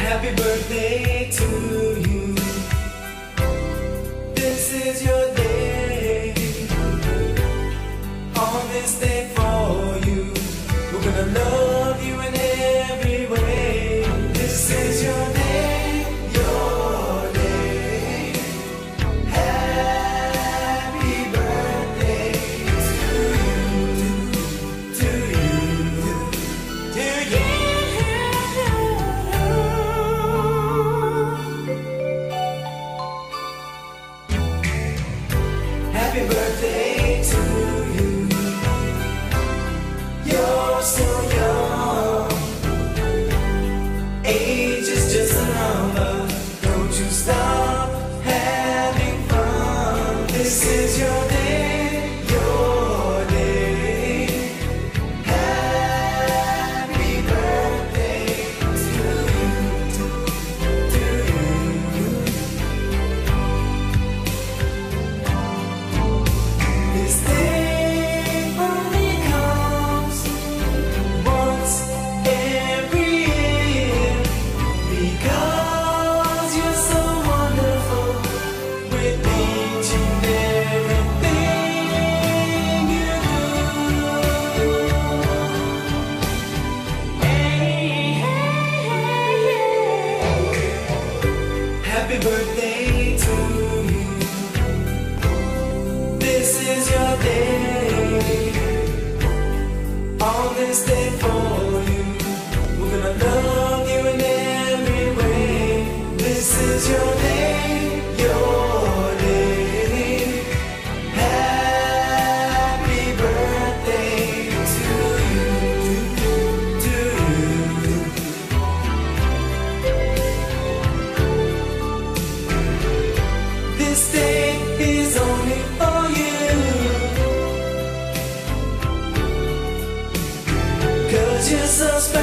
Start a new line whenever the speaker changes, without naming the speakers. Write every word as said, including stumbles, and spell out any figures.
Happy birthday to you. This is your day. On this day for you, we're gonna love you in every way. This is your day, your day. Happy birthday to you, to you, to you. Happy birthday to you. You're so young. Age is just a number. Don't you stop having fun. This is your day, your day. Happy birthday to you, to you. This day only comes once every year, because you're so wonderful with each and everything you do. Hey, hey, hey. Happy birthday to you. This is your day. On this day for you, we're gonna love you in every way. This is your day, your day. Happy birthday to you, to you. This day is only for you, 'cause you're so special.